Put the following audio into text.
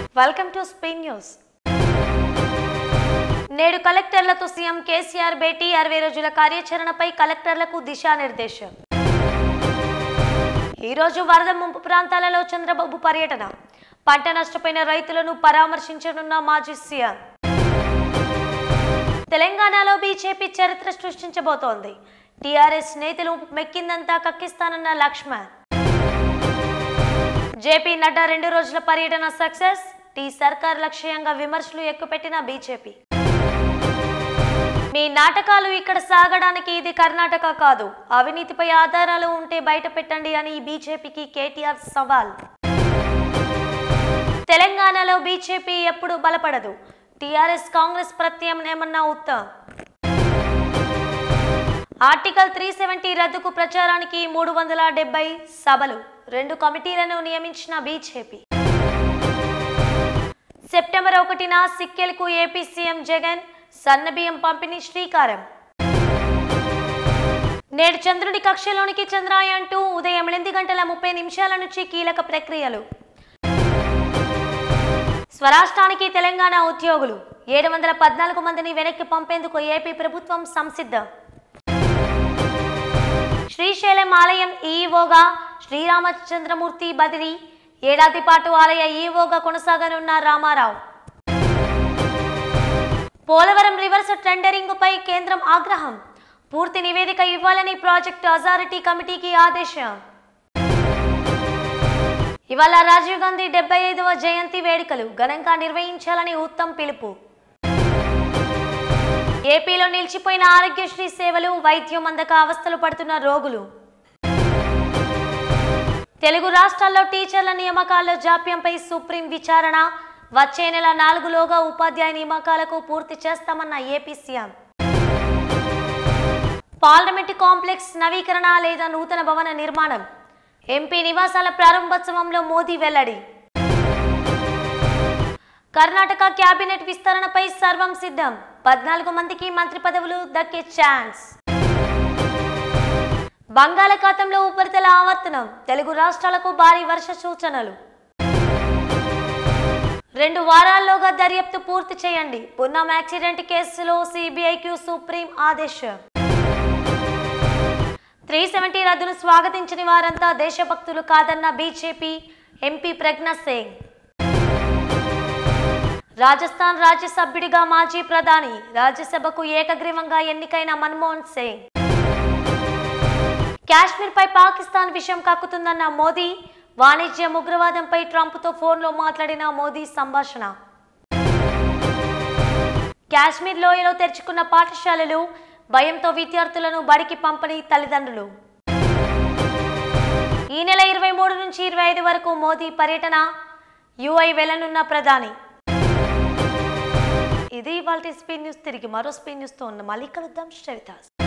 Welcome to Spain news. నేడు కలెక్టర్లతో CM KCR భేటీ. 60 రోజుల కార్యాచరణపై కలెక్టర్లకు దిశానిర్దేశం. ఈ రోజు వరద ముంపు ప్రాంతాలలో చంద్రబాబు పర్యటన. పంట నష్టపోయిన రైతులను పరామర్శించనున్న మాజీ సీఎం. తెలంగాణలో బీజేపీ చరిత్ర సృష్టించబోతోంది. టీఆర్ఎస్ నేతలు మెక్కిందంతా కక్కిస్తానన్న లక్ష్మణ్. జేపీ నడ్డా 2 రోజుల పర్యటన సక్సెస్. టీ సర్కార్ లక్ష్యంగా విమర్శలు ఎక్కుపెట్టిన బీజేపీ. మీ నాటకాలు ఇక్కడ సాగడానికి ఇది కర్ణాటక కాదు. అవినీతిపై ఆధారాలు ఉంటే బయట పెట్టండి అని బీజేపీకి కేటీఆర్ సవాల్. తెలంగాణలో బీజేపీ ఎప్పుడు బలపడదు. టీఆర్ఎస్ కాంగ్రెస్ ప్రత్యామ్నాయమన్న ఉత్తమ్. ఆర్టికల్ 370 రద్దుకు ప్రచారానికి 370 సభలు. 2 కమిటీలను నియమించిన బీజేపీ. సెప్టెంబర్ 1న సిక్కెలకు ఏపీ సీఎం జగన్ సన్నబియ్యం పంపిణీ శ్రీకారం. నేడు చంద్రుడి కక్షలోనికి చంద్రయాన్ 2 ఉదయం 8:30 నుంచి కీలక ప్రక్రియలు. స్వరాష్ట్రానికి తెలంగాణ ఉద్యోగులు 714 మందిని వెనక్కి పంపేందుకు ఏపీ ప్రభుత్వం సంసిద్ధం. శ్రీశైలం ఆలయం ఈవోగా శ్రీరామచంద్రమూర్తి బదిలీ. ఏడాది పాటు ఆలయ ఈవోగా కొనసాగనున్న రామారావు. పోలవరం రివర్స్ టెండరింగ్ పై కేంద్రం ఆగ్రహం. పూర్తి నివేదిక ఇవ్వాలని ప్రాజెక్టు అథారిటీ కమిటీకి ఆదేశం. ఇవాళ రాజీవ్ గాంధీ 75వ జయంతి వేడుకలు ఘనంగా నిర్వహించాలని ఉత్తమ్ పిలుపు. ఏపీలో నిలిచిపోయిన ఆరోగ్యశ్రీ సేవలు, వైద్యం అందక అవస్థలు పడుతున్న రోగులు. తెలుగు రాష్ట్రాల్లో టీచర్ల నియామకాల్లో జాప్యంపై సుప్రీం విచారణ. వచ్చే నెల 4లోగా ఉపాధ్యాయ నియామకాలకు పూర్తి చేస్తామన్న ఏపీ సీఎం. పార్లమెంటు కాంప్లెక్స్ నవీకరణ లేదా నూతన భవన నిర్మాణం. ఎంపీ నివాసాల ప్రారంభోత్సవంలో మోదీ వెల్లడి. కర్ణాటక కేబినెట్ విస్తరణపై సర్వం సిద్ధం. 14 మందికి మంత్రి పదవులు దక్కే ఛాన్స్. బంగాళాఖాతంలో ఉపరితల ఆవర్తనం. తెలుగు రాష్ట్రాలకు భారీ వర్ష సూచనలు. 2 వారాల్లోగా దర్యాప్తు పూర్తి చేయండి. పున్నం యాక్సిడెంట్ కేసులో సిబిఐకి సుప్రీం ఆదేశం. 370 రద్దును స్వాగతించని వారంతా దేశభక్తులు కాదన్న బీజేపీ ఎంపీ ప్రజ్ఞా సింగ్. రాజస్థాన్ రాజ్యసభ్యుడిగా మాజీ ప్రధాని, రాజ్యసభకు ఏకగ్రీవంగా ఎన్నికైన మన్మోహన్ సింగ్. కాశ్మీర్పై పాకిస్తాన్ విషయం కక్కుతుందన్న మోదీ. వాణిజ్య ఉగ్రవాదంపై ట్రంప్తో ఫోన్లో మాట్లాడిన మోదీ సంభాషణ. కాశ్మీర్ లోయలో తెరుచుకున్న పాఠశాలలు, భయంతో విద్యార్థులను బడికి పంపని తల్లిదండ్రులు. ఈ నెల 23 నుంచి 25 వరకు మోదీ పర్యటన. యుఐ వెళ్లనున్న ప్రధాని. ఇది ఇవాల్టి స్పెయిన్ న్యూస్. తిరిగి మరో స్పెయిన్ న్యూస్తో మళ్ళీ కలుద్దాం. శ్రీవితాస్.